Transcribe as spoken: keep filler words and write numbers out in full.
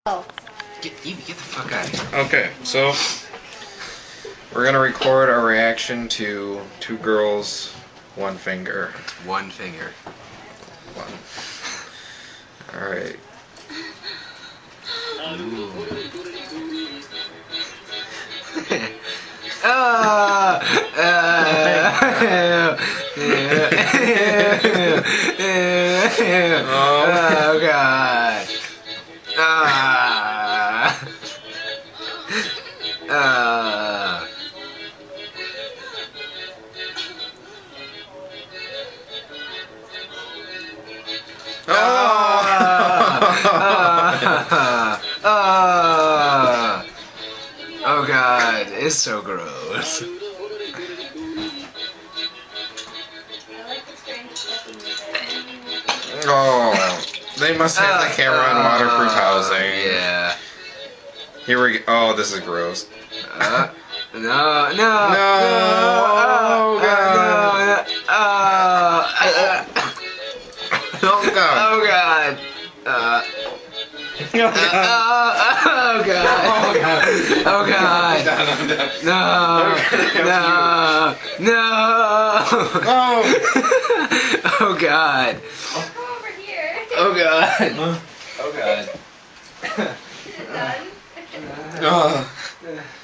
Get, Evie, get the fuck out of here. Okay, so we're gonna record our reaction to Two Girls, One Finger. It's one finger. One. Alright. uh, uh, oh god. Ah. Uh. Oh! Uh, uh, oh god, it's so gross. Oh, they must have the camera on waterproof housing. Yeah. Here we go. Oh, this is gross. Uh, no, no, no, oh, god. no, uh, uh, Oh god. oh god. Uh, Oh god. uh, oh god. Oh god. I'm done, I'm done. No, Okay, no, no. Oh. Oh god. Come over here. Oh god. Oh god. Is it done? Oh.